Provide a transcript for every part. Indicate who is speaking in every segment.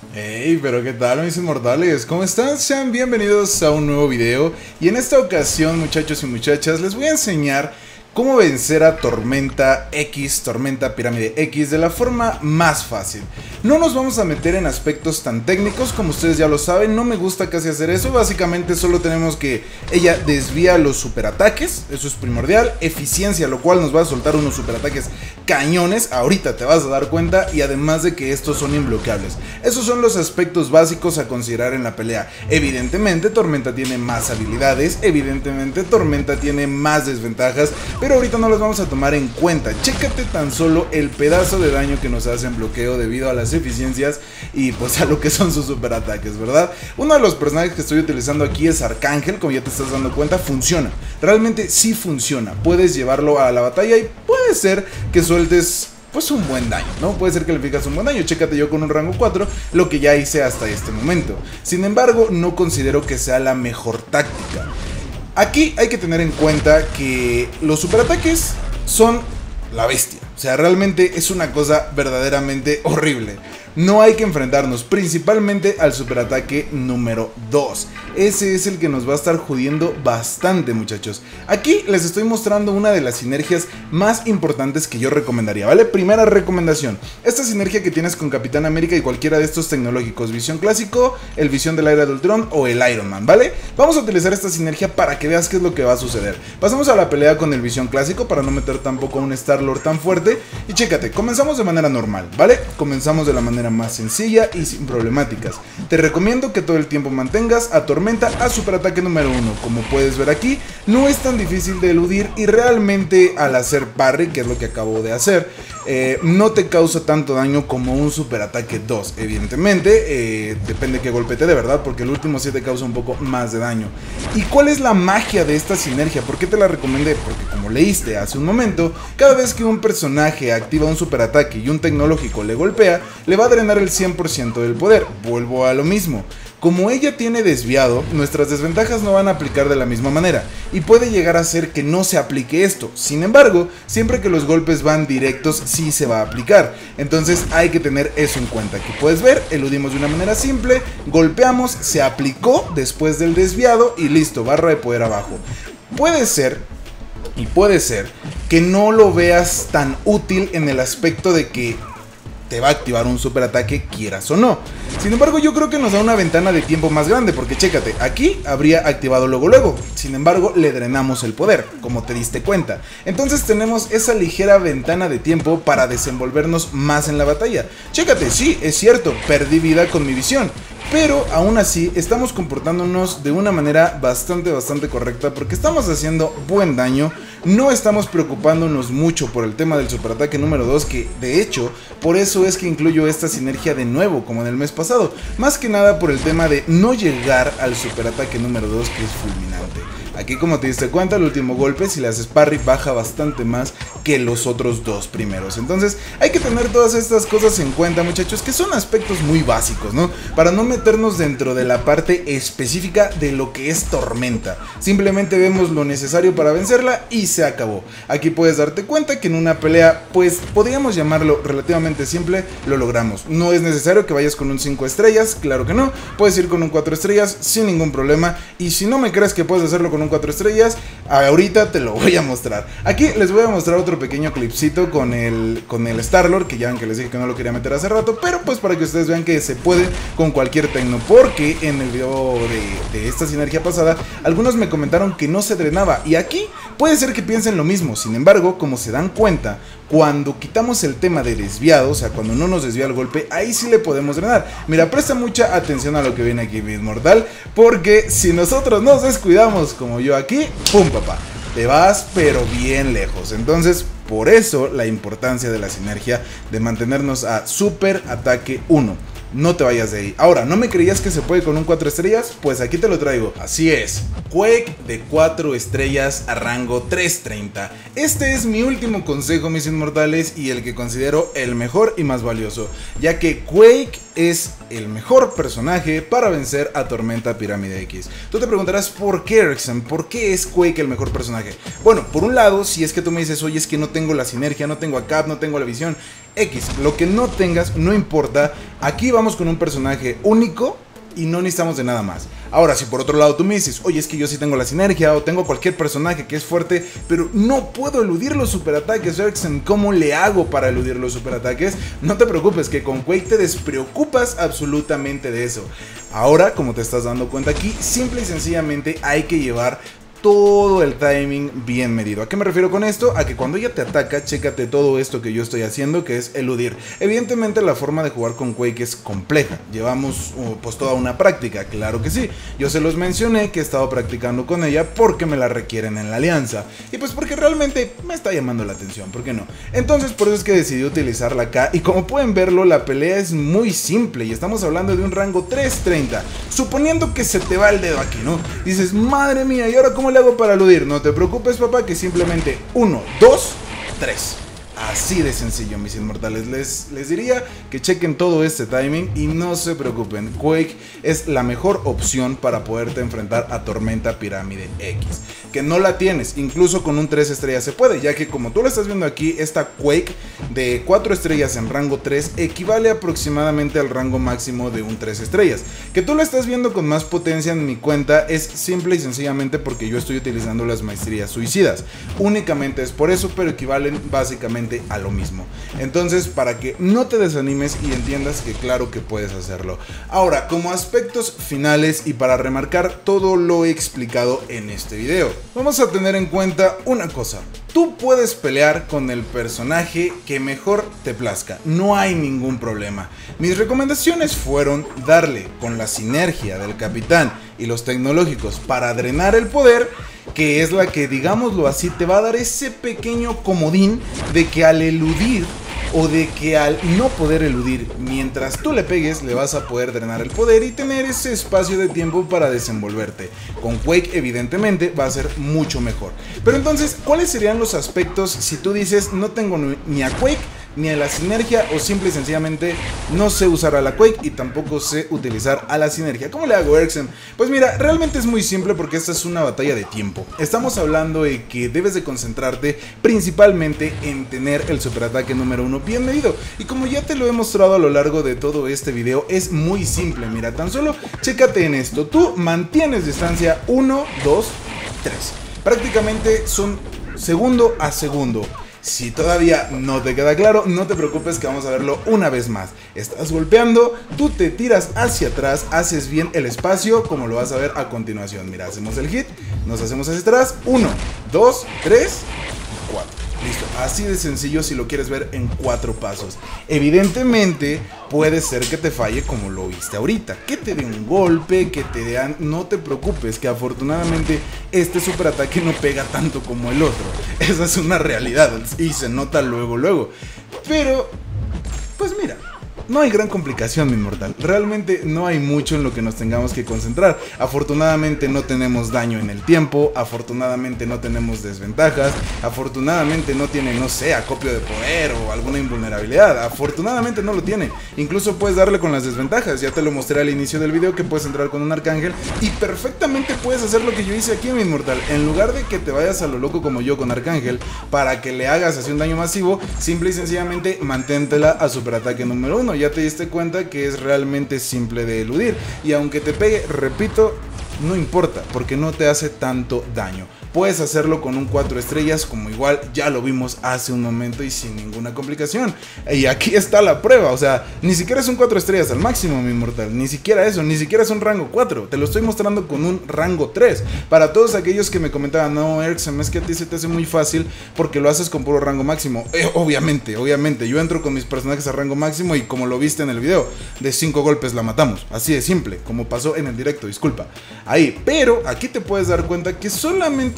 Speaker 1: Hey, pero ¿qué tal, mis inmortales? ¿Cómo están? Sean bienvenidos a un nuevo video. Y en esta ocasión, muchachos y muchachas, les voy a enseñar cómo vencer a Tormenta X, Tormenta Pirámide X, de la forma más fácil. No nos vamos a meter en aspectos tan técnicos, como ustedes ya lo saben, no me gusta casi hacer eso. Básicamente solo tenemos que ella desvía los superataques, eso es primordial. Eficiencia, lo cual nos va a soltar unos superataques cañones, ahorita te vas a dar cuenta. Y además de que estos son imbloqueables. Esos son los aspectos básicos a considerar en la pelea. Evidentemente Tormenta tiene más habilidades, evidentemente Tormenta tiene más desventajas, pero ahorita no las vamos a tomar en cuenta. Chécate tan solo el pedazo de daño que nos hace en bloqueo debido a las eficiencias y pues a lo que son sus superataques, ¿verdad? Uno de los personajes que estoy utilizando aquí es Arcángel, como ya te estás dando cuenta, funciona. Realmente sí funciona. Puedes llevarlo a la batalla y puede ser que sueltes pues un buen daño, ¿no? Puede ser que le fijas un buen daño. Chécate yo con un rango 4, lo que ya hice hasta este momento. Sin embargo, no considero que sea la mejor táctica. Aquí hay que tener en cuenta que los superataques son la bestia. O sea, realmente es una cosa verdaderamente horrible. No hay que enfrentarnos principalmente al superataque número 2. Ese es el que nos va a estar jodiendo bastante, muchachos. Aquí les estoy mostrando una de las sinergias más importantes que yo recomendaría, ¿vale? Primera recomendación, esta sinergia que tienes con Capitán América y cualquiera de estos tecnológicos, Visión Clásico, el Visión de la Era de Ultron o el Iron Man, ¿vale? Vamos a utilizar esta sinergia para que veas qué es lo que va a suceder. Pasamos a la pelea con el Visión Clásico para no meter tampoco a un Star-Lord tan fuerte. Y chécate, comenzamos de manera normal, ¿vale? Comenzamos de la manera más sencilla y sin problemáticas. Te recomiendo que todo el tiempo mantengas a Tormenta a superataque número 1. Como puedes ver aquí, no es tan difícil de eludir y realmente al hacer parry, que es lo que acabo de hacer, no te causa tanto daño como un superataque 2. Evidentemente, depende qué golpe te dé, ¿verdad? Porque el último sí te causa un poco más de daño. ¿Y cuál es la magia de esta sinergia? ¿Por qué te la recomendé? Porque como leíste hace un momento, cada vez que un personaje activa un superataque y un tecnológico le golpea, le va a drenar el 100% del poder. Vuelvo a lo mismo. Como ella tiene desviado, nuestras desventajas no van a aplicar de la misma manera y puede llegar a ser que no se aplique esto. Sin embargo, siempre que los golpes van directos sí se va a aplicar. Entonces hay que tener eso en cuenta. Aquí puedes ver, eludimos de una manera simple, golpeamos, se aplicó después del desviado y listo, barra de poder abajo. Puede ser que no lo veas tan útil en el aspecto de que te va a activar un superataque, quieras o no. Sin embargo, yo creo que nos da una ventana de tiempo más grande, porque chécate, aquí habría activado luego. Sin embargo, le drenamos el poder, como te diste cuenta. Entonces tenemos esa ligera ventana de tiempo para desenvolvernos más en la batalla. Chécate, sí, es cierto, perdí vida con mi visión, pero aún así estamos comportándonos de una manera bastante correcta, porque estamos haciendo buen daño. No estamos preocupándonos mucho por el tema del superataque número 2, que de hecho, por eso es que incluyo esta sinergia de nuevo, como en el mes pasado. Más que nada por el tema de no llegar al superataque número 2, que es fulminante. Aquí, como te diste cuenta, el último golpe, si le haces parry, baja bastante más que los otros dos primeros. Entonces hay que tener todas estas cosas en cuenta, muchachos, que son aspectos muy básicos, ¿no? Para no meternos dentro de la parte específica de lo que es Tormenta. Simplemente vemos lo necesario para vencerla y se acabó. Aquí puedes darte cuenta que en una pelea, pues podríamos llamarlo relativamente simple, lo logramos. No es necesario que vayas con un 5 estrellas, claro que no. Puedes ir con un 4 estrellas sin ningún problema. Y si no me crees que puedes hacerlo con un 4 estrellas, ahorita te lo voy a mostrar. Aquí les voy a mostrar otro pequeño clipcito con el Star-Lord, que ya ven que les dije que no lo quería meter hace rato, pero pues para que ustedes vean que se puede con cualquier tecno, porque en el video de esta sinergia pasada, algunos me comentaron que no se drenaba, y aquí puede ser que piensen lo mismo. Sin embargo, como se dan cuenta, cuando quitamos el tema de desviado, o sea, cuando no nos desvía el golpe, ahí sí le podemos drenar. Mira, presta mucha atención a lo que viene aquí, mi inmortal, porque si nosotros nos descuidamos, como yo aquí, ¡pum, papá! Te vas pero bien lejos. Entonces, por eso la importancia de la sinergia de mantenernos a super ataque 1. No te vayas de ahí. Ahora, ¿no me creías que se puede con un 4 estrellas? Pues aquí te lo traigo. Así es, Quake de 4 estrellas a rango 330. Este es mi último consejo, mis inmortales, y el que considero el mejor y más valioso, ya que Quake es el mejor personaje para vencer a Tormenta Pirámide X. Tú te preguntarás ¿por qué, Eriksen? ¿Por qué es Quake el mejor personaje? Bueno, por un lado, si es que tú me dices, oye, es que no tengo la sinergia, no tengo a Cap, no tengo la visión X, lo que no tengas, no importa. Aquí vamos con un personaje único y no necesitamos de nada más. Ahora, si por otro lado tú me dices, oye, es que yo sí tengo la sinergia o tengo cualquier personaje que es fuerte, pero no puedo eludir los superataques, Eriksen, ¿cómo le hago para eludir los superataques? No te preocupes, que con Quake te despreocupas absolutamente de eso. Ahora, como te estás dando cuenta aquí, simple y sencillamente hay que llevar todo el timing bien medido. ¿A qué me refiero con esto? A que cuando ella te ataca, chécate todo esto que yo estoy haciendo, que es eludir. Evidentemente la forma de jugar con Quake es compleja. Llevamos pues toda una práctica, claro que sí. Yo se los mencioné que he estado practicando con ella porque me la requieren en la alianza. Y pues porque realmente me está llamando la atención, ¿por qué no? Entonces por eso es que decidí utilizarla acá. Y como pueden verlo, la pelea es muy simple. Y estamos hablando de un rango 330. Suponiendo que se te va el dedo aquí, ¿no? Dices, madre mía, ¿y ahora cómo le hago para eludir? No te preocupes, papá, que simplemente 1, 2, 3. Así de sencillo, mis inmortales. Les diría que chequen todo este timing y no se preocupen. Quake es la mejor opción para poderte enfrentar a Tormenta Pirámide X. Que no la tienes, incluso con un 3 estrellas se puede, ya que como tú lo estás viendo aquí, esta Quake de 4 estrellas en rango 3 equivale aproximadamente al rango máximo de un 3 estrellas. Que tú lo estás viendo con más potencia en mi cuenta es simple y sencillamente porque yo estoy utilizando las maestrías suicidas. Únicamente es por eso, pero equivalen básicamente a lo mismo. Entonces, para que no te desanimes y entiendas que claro que puedes hacerlo. Ahora, como aspectos finales y para remarcar todo lo explicado en este video, vamos a tener en cuenta una cosa. Tú puedes pelear con el personaje que mejor te plazca, no hay ningún problema. Mis recomendaciones fueron darle con la sinergia del capitán y los tecnológicos para drenar el poder, que es la que, digámoslo así, te va a dar ese pequeño comodín de que al eludir o de que al no poder eludir, mientras tú le pegues, le vas a poder drenar el poder y tener ese espacio de tiempo para desenvolverte. Con Quake evidentemente va a ser mucho mejor. Pero entonces, ¿cuáles serían los aspectos si tú dices no tengo ni a Quake ni a la sinergia, o simple y sencillamente no sé usar a la Quake y tampoco sé utilizar a la sinergia? ¿Cómo le hago, Eriksen? Pues mira, realmente es muy simple porque esta es una batalla de tiempo. Estamos hablando de que debes de concentrarte principalmente en tener el superataque número 1 bien medido. Y como ya te lo he mostrado a lo largo de todo este video, es muy simple. Mira, tan solo chécate en esto. Tú mantienes distancia 1, 2, 3. Prácticamente son segundo a segundo. Si todavía no te queda claro, no te preocupes que vamos a verlo una vez más. Estás golpeando, tú te tiras hacia atrás, haces bien el espacio, como lo vas a ver a continuación. Mira, hacemos el hit, nos hacemos hacia atrás, 1, 2, 3, 4. Listo, así de sencillo si lo quieres ver en 4 pasos. Evidentemente puede ser que te falle como lo viste ahorita, que te dé un golpe, que te den... No te preocupes, que afortunadamente este superataque no pega tanto como el otro. Esa es una realidad y se nota luego. Pero, pues mira, no hay gran complicación, mi inmortal. Realmente no hay mucho en lo que nos tengamos que concentrar. Afortunadamente no tenemos daño en el tiempo. Afortunadamente no tenemos desventajas. Afortunadamente no tiene, no sé, acopio de poder o alguna invulnerabilidad. Afortunadamente no lo tiene. Incluso puedes darle con las desventajas. Ya te lo mostré al inicio del video que puedes entrar con un arcángel y perfectamente puedes hacer lo que yo hice aquí, mi inmortal. En lugar de que te vayas a lo loco como yo con arcángel para que le hagas así un daño masivo, simple y sencillamente manténtela a superataque número 1. Ya te diste cuenta que es realmente simple de eludir y aunque te pegue, repito, no importa porque no te hace tanto daño. Puedes hacerlo con un 4 estrellas como igual ya lo vimos hace un momento y sin ninguna complicación. Y aquí está la prueba, o sea, ni siquiera es un 4 estrellas al máximo, mi inmortal. Ni siquiera eso, ni siquiera es un rango 4. Te lo estoy mostrando con un rango 3. Para todos aquellos que me comentaban, no, Eriksen, es que a ti se te hace muy fácil porque lo haces con puro rango máximo. Obviamente, yo entro con mis personajes a rango máximo y como lo viste en el video, de 5 golpes la matamos. Así de simple, como pasó en el directo, disculpa. Ahí, pero aquí te puedes dar cuenta que solamente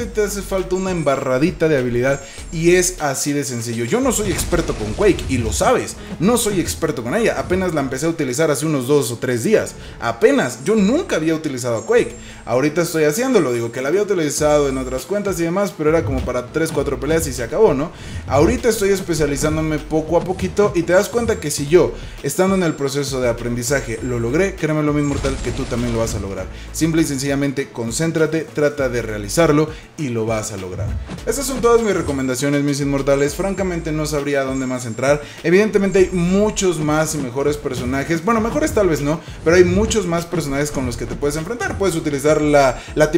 Speaker 1: solamente te hace falta una embarradita de habilidad y es así de sencillo. Yo no soy experto con Quake y lo sabes, no soy experto con ella, apenas la empecé a utilizar hace unos 2 o 3 días, apenas, yo nunca había utilizado Quake, ahorita estoy haciéndolo, digo que la había utilizado en otras cuentas y demás, pero era como para 3-4 peleas y se acabó, ¿no? Ahorita estoy especializándome poco a poquito y te das cuenta que si yo, estando en el proceso de aprendizaje, lo logré, créeme lo mismo mortal que tú también lo vas a lograr. Simple y sencillamente concéntrate, trata de realizarlo y lo vas a lograr. Estas son todas mis recomendaciones, mis inmortales. Francamente no sabría dónde más entrar. Evidentemente hay muchos más y mejores personajes. Bueno, mejores tal vez no, pero hay muchos más personajes con los que te puedes enfrentar. Puedes utilizar la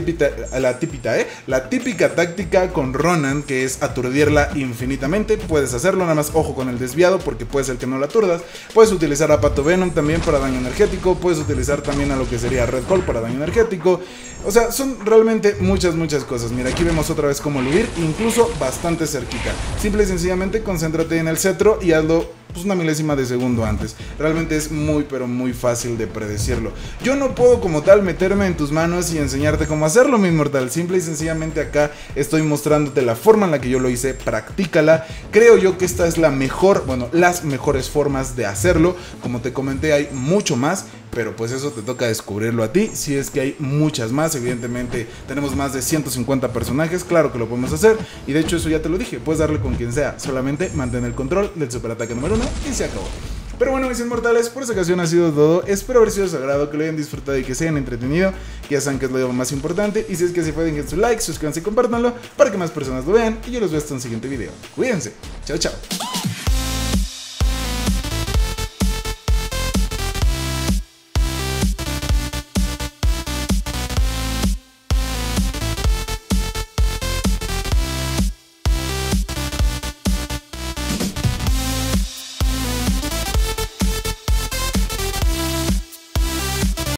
Speaker 1: típica táctica con Ronan, que es aturdirla infinitamente. Puedes hacerlo, nada más ojo con el desviado porque puede ser que no la aturdas. Puedes utilizar a Pato Venom también para daño energético. Puedes utilizar también a lo que sería Red Hole para daño energético. O sea, son realmente muchas cosas. Mira, aquí vemos otra vez cómo huir, incluso bastante cerquita. Simple y sencillamente concéntrate en el cetro y hazlo pues una milésima de segundo antes. Realmente es muy pero muy fácil de predecirlo. Yo no puedo como tal meterme en tus manos y enseñarte cómo hacerlo, mi inmortal. Simple y sencillamente acá estoy mostrándote la forma en la que yo lo hice. Practícala. Creo yo que esta es la mejor, bueno, las mejores formas de hacerlo. Como te comenté, hay mucho más, pero pues eso te toca descubrirlo a ti. Si es que hay muchas más, evidentemente tenemos más de 150 personajes, claro que lo podemos hacer. Y de hecho eso ya te lo dije, puedes darle con quien sea, solamente mantén el control del superataque número 1 y se acabó. Pero bueno, mis inmortales, por esta ocasión ha sido todo. Espero haber sido de su agrado, que lo hayan disfrutado y que se hayan entretenido. Ya saben que es lo más importante. Y si es que así fue, dejen su like, suscríbanse y compártanlo para que más personas lo vean. Y yo los veo hasta un siguiente video. Cuídense. Chao, chao.